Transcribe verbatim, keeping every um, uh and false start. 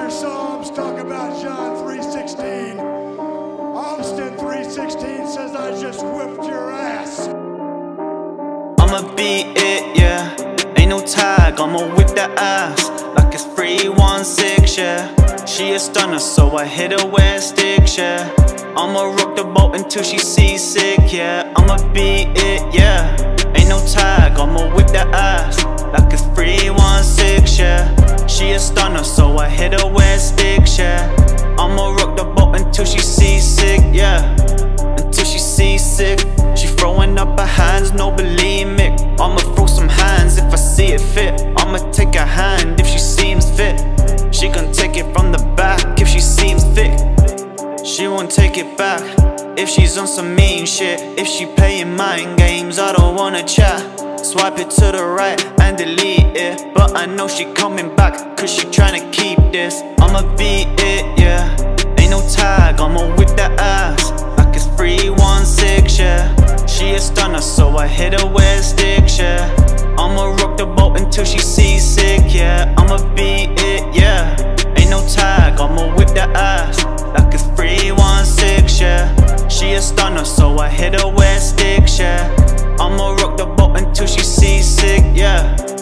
other Psalms talk about John three sixteen. Austin three sixteen says I just whipped your ass. I'ma be it, yeah. Ain't no tag, I'ma whip that ass like it's three one six, yeah. She a stunner, so I hit her where it sticks, yeah. I'ma rock the boat until she seasick, yeah. I'ma be it, yeah. Ain't no tag, I'ma whip that ass like it's three one six, yeah. She a stunner, so I hit her where it sticks, yeah. I'ma rock the boat until she seasick, yeah. Until she seasick. She throwing up her hands, no bulimic. I'ma throw some hands if I see it fit. I'ma take a hand if she seems fit. She can take it from the back if she seems thick. She won't take it back if she's on some mean shit. If she playing mind games, I don't wanna chat. Swipe it to the right and delete it. But I know she coming back, cause she tryna keep this. I'ma be it, yeah. Ain't no tag, I'ma whip that ass like it's three one six, yeah. She a stunner, so I hit her where it sticks, yeah. I'ma rock the boat until she seasick, yeah. I'ma be it, yeah. Ain't no tag, I'ma whip that ass like it's three one six, yeah. She a stunner, so I hit her where it sticks, yeah. I'ma rock the boat until she seasick, yeah.